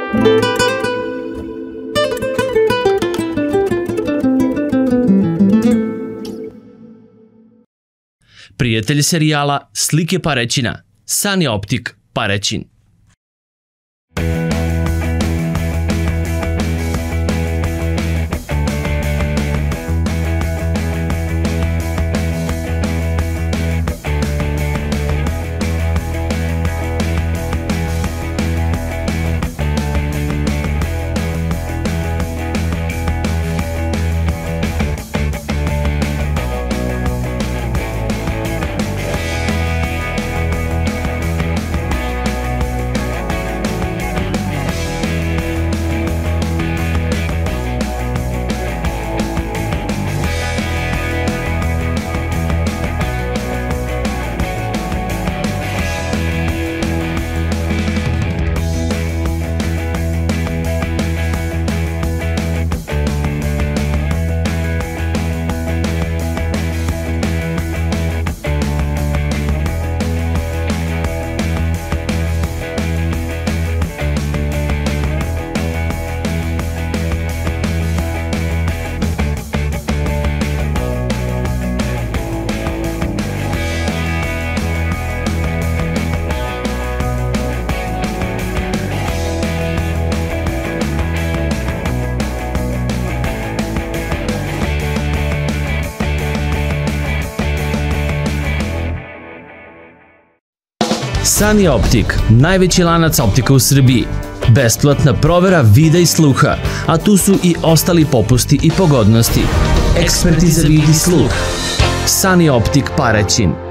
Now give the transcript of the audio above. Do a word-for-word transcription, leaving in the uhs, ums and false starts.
Prijatelj serijala Slike Paraćina, Sunny Optic Paraćin. Sunny Optic, najveći lanac optika u Srbiji. Besplatna provera vida i sluha, a tu su i ostali popusti i pogodnosti. Eksperti za vid i sluh. Sunny Optic Paraćin.